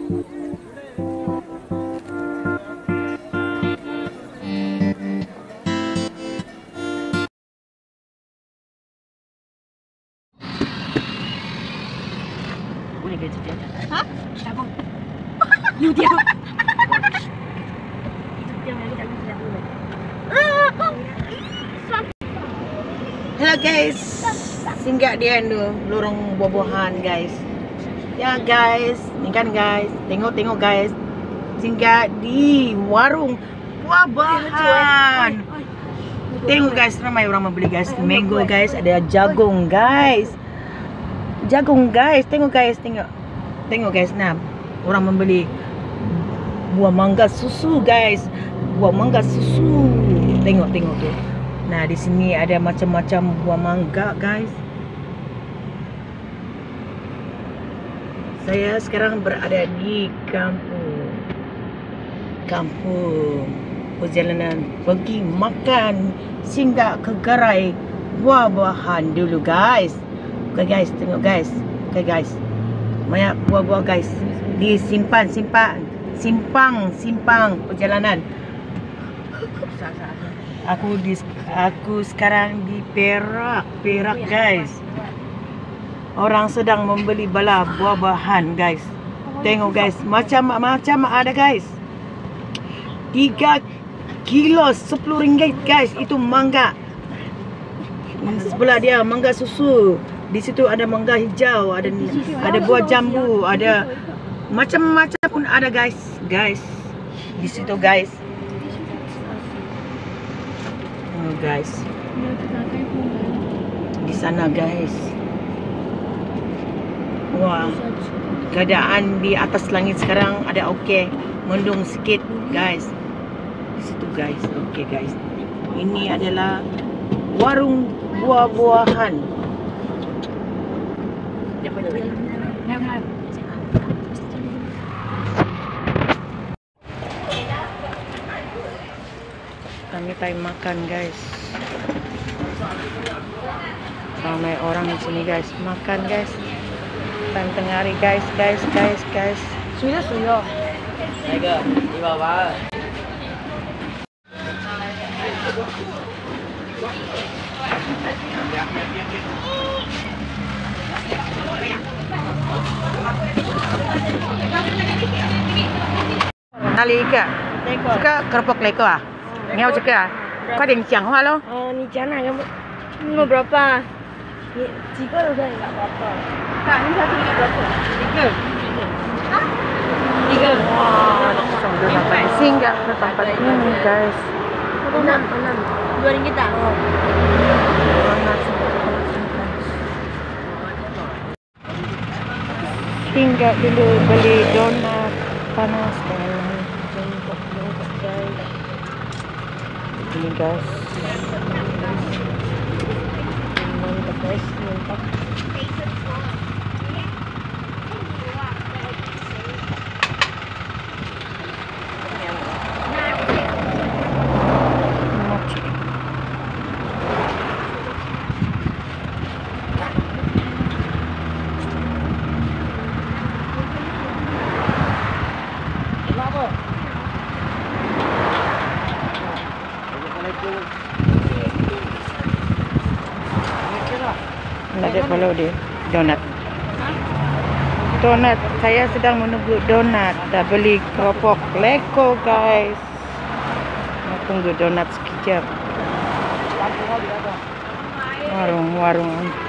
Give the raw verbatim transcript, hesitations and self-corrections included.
我那个直接啊？打工？ 有掉。Hello guys, singgah di anu lorong buah-buahan guys. Ya guys, ni kan guys, tengok-tengok guys, singgah di warung buah-buahan. Tengok guys, ramai orang membeli guys. Mango guys, ada jagung guys. Jagung guys, tengok guys, tengok. Tengok guys, nah, orang membeli buah mangga susu guys. Buah mangga susu. Tengok, tengok tu. Nah, di sini ada macam-macam buah mangga guys. Saya sekarang berada di kampung. Kampung. Perjalanan pergi makan, singgah ke gerai buah-buahan dulu guys. Okay guys, tengok guys. Okay guys. Banyak buah-buah guys. Disimpan, simpan. Simpang, simpang perjalanan. Aku di aku sekarang di Perak, Perak guys. Orang sedang membeli bala buah-buahan guys. Tengok guys, macam-macam ada guys. tiga kilo sepuluh ringgit guys. Itu mangga. Sebelah dia mangga susu. Di situ ada mangga hijau, ada ada buah jambu, ada macam-macam pun ada guys. Guys. Di situ guys. Oh guys. Di sana guys. Wah. Keadaan di atas langit sekarang ada okey, mendung sikit guys. Di situ guys. Okey guys. Ini adalah warung buah-buahan. Kami time makan guys. Ramai orang di sini guys. Makan guys. Time tengah hari guys, guys, guys, guys. Sudah sudah. 那个一百八。 哪里一个？这个 keropok leko 啊？你要这个啊？快点讲话喽！ 哦，你讲哪个？mau berapa? Ni tiga udah enggak apa-apa. Tak, ini satu lagi berapa? Tiga. Hah? Tiga. Wah, sudah sampai singgah ke tempat ini guys. Enam, enam. Dua ringgit tak? Oh. Singgah dulu beli donat panas guys. Ini guys. Mantap guys, mantap. Ada follow dia donat. Donat. Saya sedang menunggu donat. Dah beli keropok leko guys. Mau tunggu donat sekejap. Warung-warung.